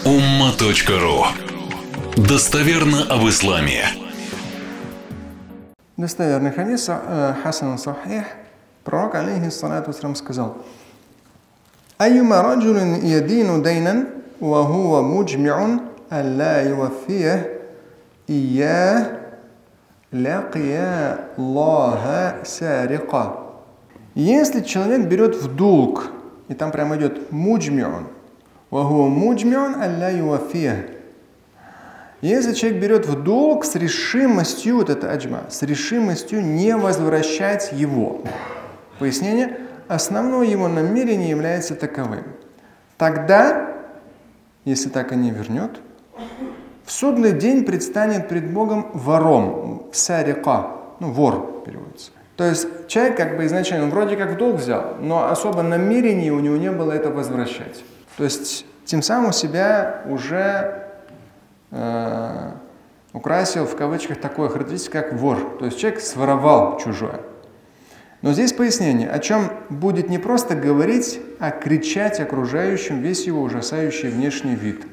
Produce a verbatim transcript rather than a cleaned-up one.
умма точка ру. Достоверно об исламе. Достоверный хадис, хасан сахих, пророк, алейхиссалату вассалям, сказал: «Айюма раджулин ядину дайнан, ва хуа муджмиун, алла юваффиях, ия лякия Аллаха сарика». Если человек берет в долг, и там прямо идет муджмиун, ва хуа муджмиун, алла юваффиях. Если человек берет в долг с решимостью, вот это аджма, с решимостью не возвращать его. Пояснение. Основное его намерение является таковым. Тогда, если так и не вернет, в судный день предстанет пред Богом вором. Сарика. Ну, вор переводится. То есть человек как бы изначально, он вроде как в долг взял, но особо намерения у него не было это возвращать. То есть тем самым себя уже украсил в кавычках такое характеристику, как вор. То есть человек своровал чужое. Но здесь пояснение, о чем будет не просто говорить, а кричать окружающим весь его ужасающий внешний вид.